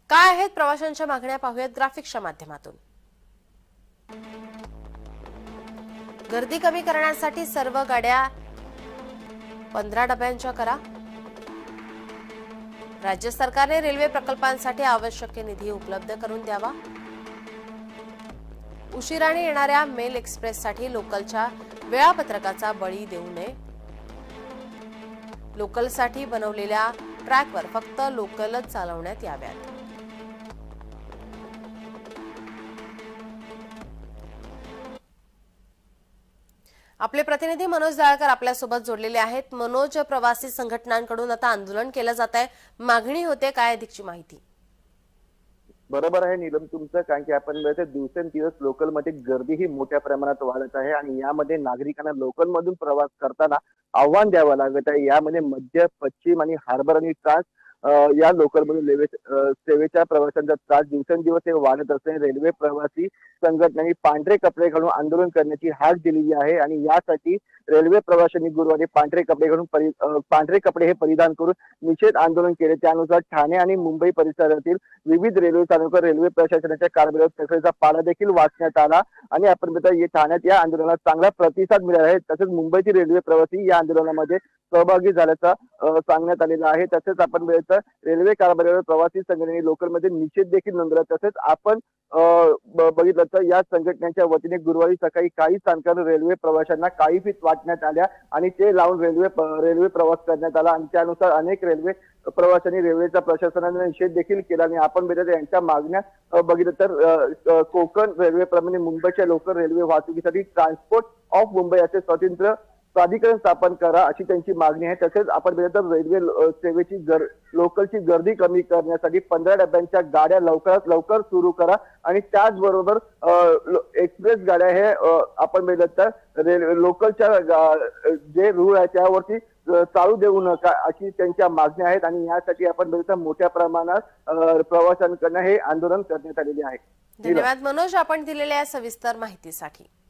काय आहेत प्रवाशांच्या मागण्या पाहूयात ग्राफिक्सच्या माध्यमातून। गर्दी कमी करण्यासाठी सर्व गाड्या 15 डब्यांच्या करा। राज्य सरकारने रेल्वे प्रकल्पांसाठी आवश्यक निधी उपलब्ध करून द्यावा। उशिराने येणाऱ्या मेल एक्सप्रेससाठी लोकलच्या वेळापत्रकाचा बळी देऊ नये। लोकलसाठी बनवलेल्या ट्रॅकवर फक्त लोकलच चालवण्यात याव्यात। आपले प्रतिनिधी मनोज दाळकर आपल्यासोबत जोडलेले आहेत। मनोज, प्रवासी संघटनांकडून आता आंदोलन केलं जात आहे, मागणी होते, काय अधिकची माहिती? बरोबर आहे नीलम तुमचं, कारण की आपण दिवसेंदिवस लोकलमध्ये गर्दी ही मोठ्या प्रमाणात वाढत आहे आणि यामध्ये नागरिकांना लोकलमधून प्रवास करताना आव्हान द्यावं लागत आहे। यामध्ये मध्य, पश्चिम आणि हार्बर आणि ट्रान्स या लोकलमधून सेवेच्या प्रवाशांचा त्रास दिवसेंदिवस हे वाढत असल्याने रेल्वे प्रवासी संघटनांनी पांढरे कपडे घालून आंदोलन करण्याची हाक दिलेली आहे आणि यासाठी रेल्वे प्रवाशांनी गुरुवारी पांढरे कपडे हे परिधान करून निषेध आंदोलन केले। त्यानुसार ठाणे आणि मुंबई परिसरातील विविध रेल्वे स्थानकावर रेल्वे प्रशासनाच्या कारभारावर तक्रारीचा पाढा देखील वाचण्यात आला आणि आपण ठाण्यात या आंदोलनाला चांगला प्रतिसाद मिळाला आहे। तसेच मुंबईतील रेल्वे प्रवासी या आंदोलनामध्ये सहभागी झाल्याचा सांगण्यात आलेला आहे। तसेच आपण रेल्वे कारभारावर प्रवासी संघटनेने लोकलमध्ये निषेध देखील नोंदवला। तसेच आपण बघितलं तर या संघटनेच्या वतीने गुरुवारी सकाळी काही स्थानकावर रेल्वे प्रवाशांना काही फीस वाटण्यात आल्या आणि ते लावून रेल्वे प्रवास करण्यात आला आणि त्यानुसार अनेक रेल्वे प्रवाशांनी रेल्वेच्या प्रशासनाने निषेध देखील केला आणि आपण यांच्या मागण्या बघितलं तर कोकण रेल्वेप्रमाणे मुंबईच्या लोकल रेल्वे वाहतुकीसाठी ट्रान्सपोर्ट ऑफ मुंबई असे स्वतंत्र प्राधिकरण स्थापन करा अशी त्यांची मागणी आहे। तसेच आपण रेल्वे सेवेची लोकलची गर्दी कमी करण्यासाठी 15 डब्यांच्या गाड्या लवकरात लवकर सुरू करा आणि त्याचबरोबर एक्सप्रेस गाड्या हे आपण लोकलच्या जे रूळ आहे त्यावरती चालू देऊ नका अशी त्यांच्या मागण्या आहेत आणि यासाठी आपण मोठ्या प्रमाणात प्रवाशांकडून हे आंदोलन करण्यात आलेले आहे। धन्यवाद मनोज, आपण दिलेल्या सविस्तर माहितीसाठी।